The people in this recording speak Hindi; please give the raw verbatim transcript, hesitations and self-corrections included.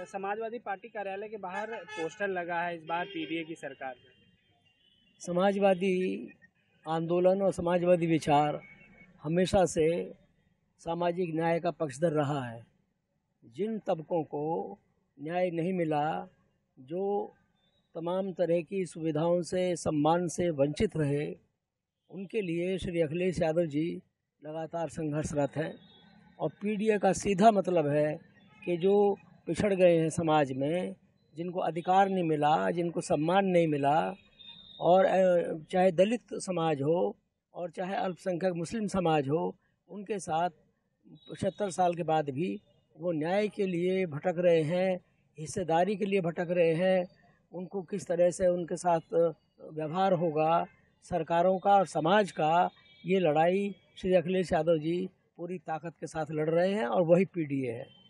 समाजवादी पार्टी कार्यालय के बाहर पोस्टर लगा है इस बार पीडीए की सरकार में। समाजवादी आंदोलन और समाजवादी विचार हमेशा से सामाजिक न्याय का पक्षधर रहा है। जिन तबकों को न्याय नहीं मिला, जो तमाम तरह की सुविधाओं से सम्मान से वंचित रहे, उनके लिए श्री अखिलेश यादव जी लगातार संघर्षरत हैं। और पीडीए का सीधा मतलब है कि जो पिछड़ गए हैं समाज में, जिनको अधिकार नहीं मिला, जिनको सम्मान नहीं मिला, और चाहे दलित समाज हो और चाहे अल्पसंख्यक मुस्लिम समाज हो, उनके साथ पचहत्तर साल के बाद भी वो न्याय के लिए भटक रहे हैं, हिस्सेदारी के लिए भटक रहे हैं। उनको किस तरह से उनके साथ व्यवहार होगा सरकारों का और समाज का, ये लड़ाई श्री अखिलेश यादव जी पूरी ताकत के साथ लड़ रहे हैं और वही पीडीए है।